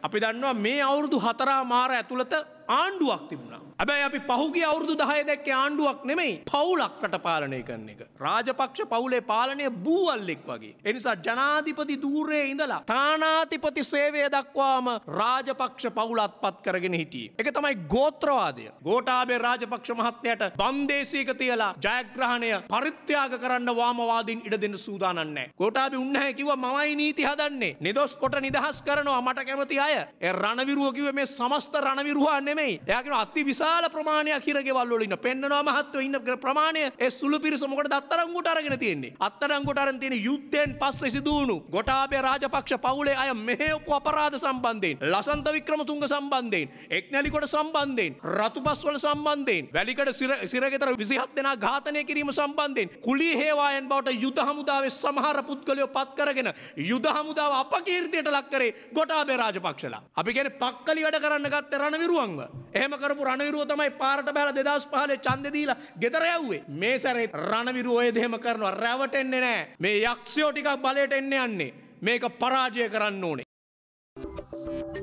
අපි දන්නවා මේ අවුරුදු 4 මාර ඇතුළත ආණ්ඩුවක් තිබුණා. හැබැයි අපි පහුගිය අවුරුදු 10 දැක්කේ ආණ්ඩුවක් නෙමෙයි පවුලක් රට පාලනය කරන එක. රාජපක්ෂ පවුලේ පාලනය බූවල්ලෙක් වගේ. ඒ නිසා ජනාධිපති ධූරයේ ඉඳලා තානාධිපති සේවය දක්වාම රාජපක්ෂ පවුලත් පත් කරගෙන හිටියේ. ඒක තමයි ගෝත්‍රවාදය. ගෝඨාභය රාජපක්ෂ මහත්මයාට බන්දේසියක තියලා ජයග්‍රහණය පරිත්‍යාග කරන්න වාමවාදීන් ඉඩ දෙන්න සූදානම් නැහැ. ගෝඨාභය උන්නේ කිව්වා මමයි නීති හදන්නේ. නිදොස් කොට නිදහස් කරනවා මට කැමති අය. ඒ රණවිරුව කිව්වේ මේ සමස්ත රණවිරුවා නෙමෙයි. එයා කියනවා අති විශාල ප්‍රමාණයක් හිරගෙවල් වල ඉන්න. පෙන්නනවා මහත්වෝ ඉන්න ප්‍රමාණය ඒ සුළු පිරිස මොකටද අත්අඩංගුවට අරගෙන තියෙන්නේ. අත්අඩංගුවට අරන් තියෙන යුද්ධයෙන් පස්සේ සිදු වුණු ගෝඨාභය රාජපක්ෂ පවුලේ අය මෙහෙයපු අපරාධ සම්බන්ධයෙන්, ලසන්ත වික්‍රමතුංග සම්බන්ධයෙන්, එක්නැලිකොට සම්බන්ධයෙන්, රතුපස්වල සම්බන්ධයෙන්, වැලිකඩ සිරගෙදර 27 දෙනා ඝාතනය කිරීම සම්බන්ධයෙන් කුලී හේවායන් බවට යුද හමුදාවේ සමහර පුද්ගලයෝ පත් කරගෙන යුද හමුදාව අපකීර්තියට ලක් කරේ ගෝඨාභය රාජපක්ෂලා. අපි කියන්නේ පක්කලි වැඩ කරන්න ගත්තේ රණවිරුවන්ව. එහෙම කරපු රණවිරුව තමයි පාරට බහලා 2015 ඡන්දෙ දීලා ගෙදර යව්වේ. මේ සැරේ රණවිරුව ඔය දෙහෙම කරනවා රැවටෙන්නේ නැහැ. මේ යක්ෂයෝ ටිකක් බලයට එන්න යන්නේ. මේක පරාජය කරන්න ඕනේ.